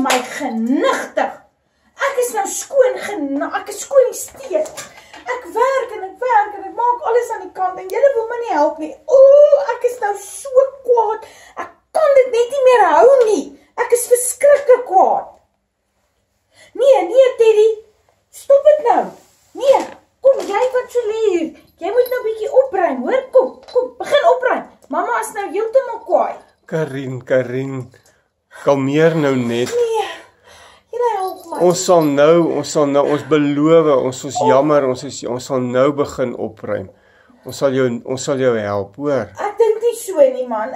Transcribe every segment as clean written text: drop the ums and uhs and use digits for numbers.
my genigtig. Ek is nou skoon ek is skoon die steek. Ek werk en ek maak alles aan die kant en julle wil my nie help nie. Ek is nou so kwaad. Ek kan dit net nie meer hou nie. Ek is verskriklik kwaad. Nee, Teddy. Stop dit nou. Nee, kom jy wat so lê hier. Jy moet nou bietjie opruim, hoor? Kom, begin opruim. Mamma is nou heeltemal kwaai. Karin, kalmeer nou net. Nee, julle help my. Ons sal nou, ons beloof, ons is jammer, ons sal nou begin opruim. Ons sal jou help, hoor. Ek dink nie so nie, man.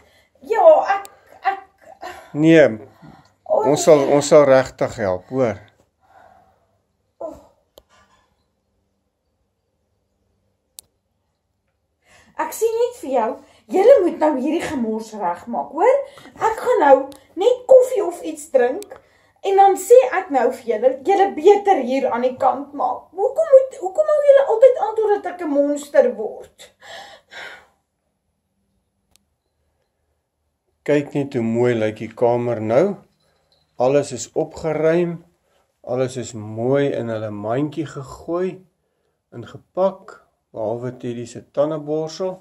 Nee, ons sal regtig help, hoor. Ek sê net vir jou, julle moet nou hierdie gemors regmaak, hoor? Ek gaan nou net koffie of iets drink en dan sê ek nou vir julle beter hier aan die kant maak. Hoekom hou julle altyd aan totdat ek 'n monster word? Kyk net hoe mooi lyk die kamer nou. Alles is opgeruim. Alles is mooi in hulle mandjie gegooi en gepak. Behalwe Teddy se tandeborsel.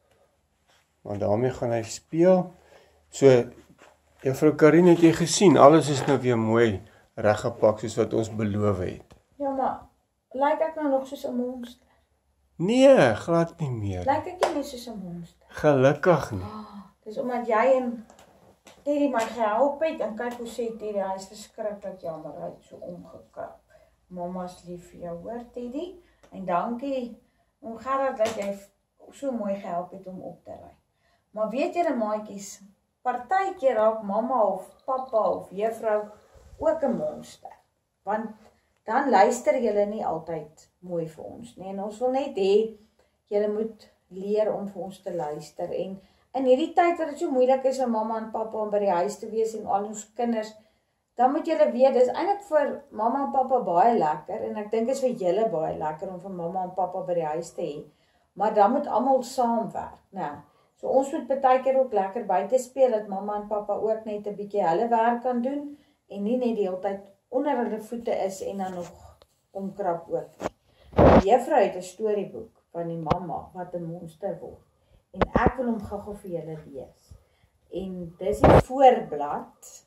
Maar daarmee gaan hy speel. So, juffrou Karin, het jy gesien, alles is nou weer mooi reggepak soos wat ons beloof het. Ja, maar lyk ek nou nog soos 'n monster? Nee, glad nie meer. Lyk ek nie soos 'n monster? Gelukkig nie. Dis omdat jy en Teddy my gehelp het en kyk hoe sê Teddy, hy is verskriklik jammer, hy het so omgekrap. Mama's lief vir jou, hoor Teddy? En dankie. Gerard dat jy so mooi gehelp het om op te ry. Maar weet julle maatjies, partykeer raak mamma of pappa of juffrou ook 'n monster. Want dan luister julle nie altyd mooi vir ons nie. En ons wil net hê julle moet leer om vir ons te luister. En in hierdie tyd wat dit so moeilik is vir mamma en pappa om by die huis te wees en al ons kinders, dan moet julle weet, dis eintlik vir mamma en pappa baie lekker, en ek dink is vir julle baie lekker om vir mamma en pappa by die huis te hê, maar dan moet almal saamwerk, né? So ons moet baie keer ook lekker buite speel, dat mamma en pappa ook net 'n bietjie hulle werk kan doen, en nie net die hele tyd onder hulle voete is, en dan nog omkrap ook. Die juffrou het 'n storieboek van die mamma, wat 'n monster word, en ek wil hom gou vir julle lees, en dis die voorblad.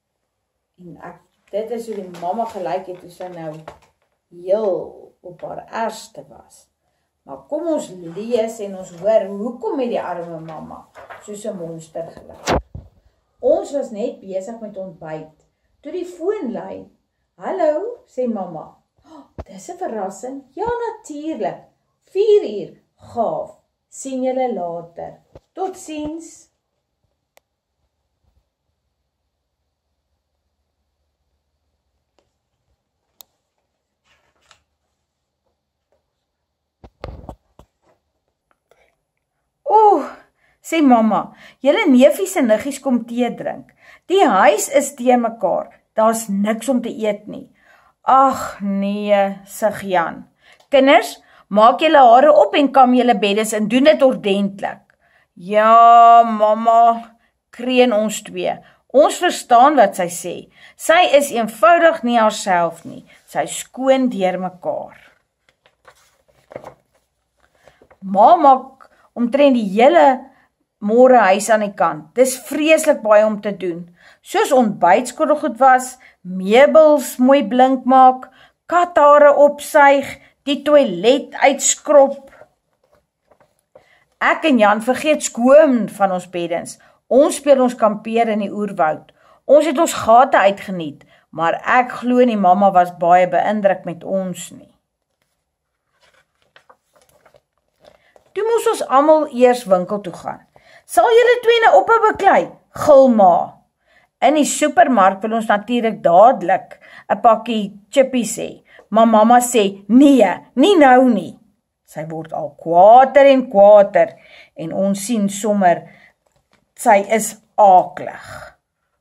En dit is hoe die mamma gelyk het, toe sy nou heel op haar ergste was. Maar kom ons lees en ons hoor, hoekom het die arme mamma soos 'n monster gelyk. Ons was net besig met ontbyt, toe die foon lui. Hallo, sê mamma. Dis 'n verrassing. Ja, natuurlik. 4 uur, gaaf. Sien julle later. Totsiens. Sê mamma, julle neefies en niggies kom tee drink. Die huis is teë mekaar, daar's niks om te eet nie. Ag nee, sug Jan. Kinders, maak julle hare op en kam julle beddes en doen dit ordentlik. Ja, mamma, kreun ons twee. Ons verstaan wat sy sê. Sy is eenvoudig nie haarself nie. Sy skoon deur mekaar. Ma maak omtrent die hele môre huis aan die kant. Dis vreeslik baie om te doen. Soos ontbytskottelgoed was, meubels mooi blink maak, kathare opsuig, die toilet uitskrob. Ek en Jan vergeet skoon van ons beddens. Ons speel ons kampeer in die oerwoud. Ons het ons gate uitgeniet, maar ek glo nie mamma was baie beïndruk met ons nie. Toe moes ons almal eers winkel toe gaan. Sal julle twee nou ophou beklei? Gil ma. In die supermark wil ons natuurlik dadelik 'n pakkie chippies hê, maar mamma sê, nee, nie nou nie. Sy word al kwaader en ons sien sommer, sy is aaklig.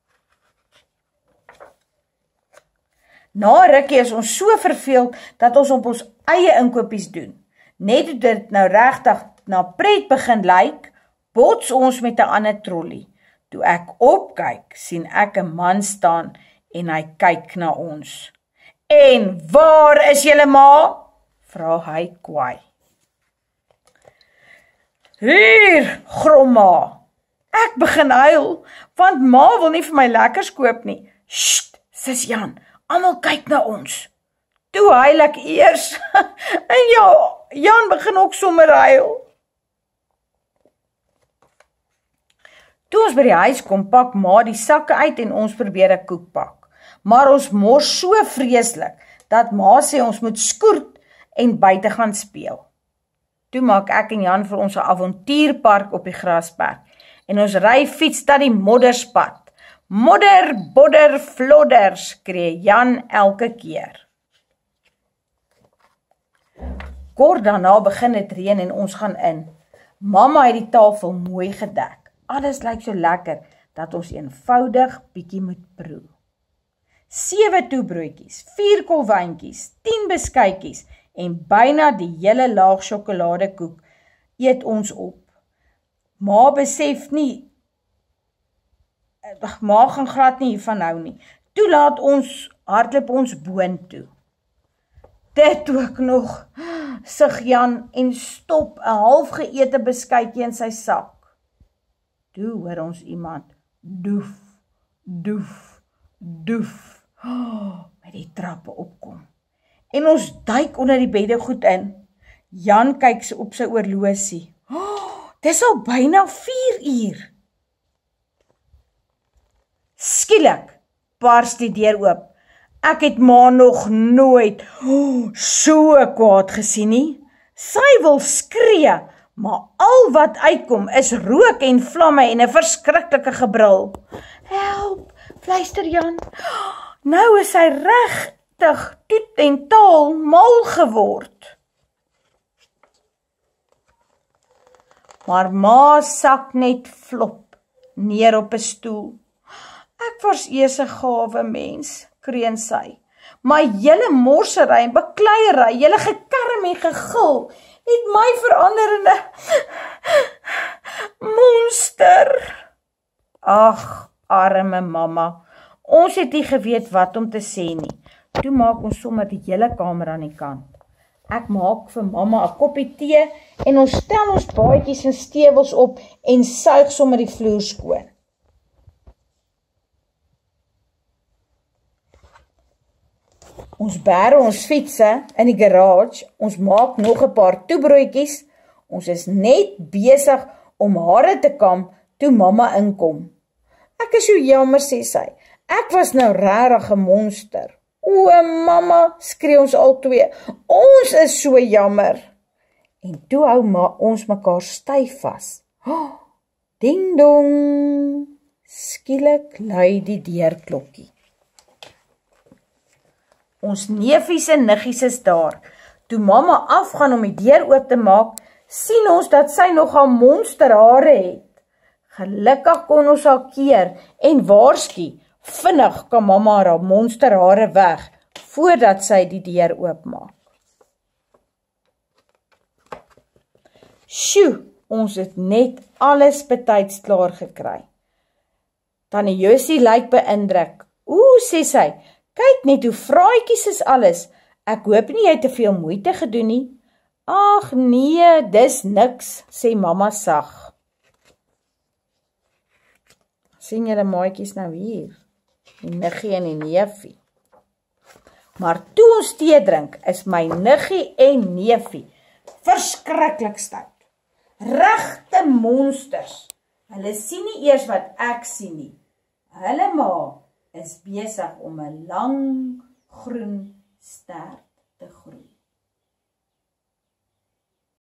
Na rukkie is ons so verveeld, dat ons op ons eie inkopies doen. Net toe dit nou regtig na pret begin lyk, bots ons met 'n ander trollie. Toe ek opkyk, sien ek 'n man staan en hy kyk na ons. En waar is julle ma? Vra hy kwaai. Hier, grom ma. Ek begin huil, want ma wil nie vir my lekkers koop nie. Sst, sis Jan, almal kyk na ons. Toe huil ek eers, en ja, Jan begin ook sommer huil. Toe ons by die huis kom, pak ma die sakke uit en ons probeer 'n koek bak. Maar ons mors so vreeslik, dat ma sê ons moet skoort en buite gaan speel. Toe maak ek en Jan vir ons 'n avontuurpark op die grasperk, en ons ry fiets na die modderspad. Modder, bodder, flodder, skree Jan elke keer. Kort daarna begin het reën en ons gaan in. Mamma het die tafel mooi gedek. Alles lyk so lekker, dat ons eenvoudig bietjie moet proe. 7 toebroodjies, 4 kolwyntjies, 10 beskuitjies en byna die hele laag sjokoladekoek eet ons op. Ma besef nie, ma gaan glad nie hiervan hou nie. Toe laat ons, hardloop ons boontoe. Dit ook nog, sug Jan en stop 'n half geëte beskuitjie in sy sak. Toe hoor ons iemand, doef, doef, doef, met die trappe opkom. En ons duik onder die beddegoed in. Jan kyk op sy oorlosie. Dis al byna 4 uur. Skielik bars die deur oop. Ek het ma nog nooit so kwaad gesien nie. Sy wil skree, maar al wat uitkom is rook en vlamme en 'n verskriklike gebrul. Help, fluister Jan. Nou is hy regtig toet en taal mal geword. Maar ma sak net flop neer op 'n stoel. Ek was eers 'n gawe mens, kreun sy. Maar julle morsery en bekleierery, julle gekerm en gegil, het my verander in 'n monster. Ag, arme mamma, ons het nie geweet wat om te sê nie. Toe maak ons sommer die hele kamer aan die kant. Ek maak vir mamma 'n koppie tee en ons stel ons baadjies en stewels op en suig sommer die vloer skoon. Ons bære ons fietsse in die garage, ons maak nog 'n paar toebroodjies, ons is net besig om hare te kam toe mamma inkom. Ek is so jammer, sê sy, ek was nou regtig 'n monster. O, mamma, skree ons albei, ons is so jammer. En toe hou ons mekaar styf vas. Ding dong, skielik lui die deurklokkie. Ons neefies en niggies is daar. Toe mamma afgaan om die deur oop te maak, sien ons dat sy nogal monsterhare het. Gelukkig kon ons haar keer en waarsku, vinnig kan mamma haar monsterhare weg, voordat sy die deur oopmaak. Sjoe, ons het net alles betyds klaar gekry. Tannie Josie lyk beïndruk. Sê sy, kyk net hoe fraaitjies is alles. Ek hoop nie jy het te veel moeite gedoen nie. Ag nee, dis niks, sê mamma sag. Sien julle maatjies nou hier? Die niggie en die neefie. Maar toe ons tee drink, is my niggie en neefie verskriklik stout. Regte monsters. Hulle sien nie eers wat ek sien nie. Hulle ma is besig om 'n lang groen stert te groei.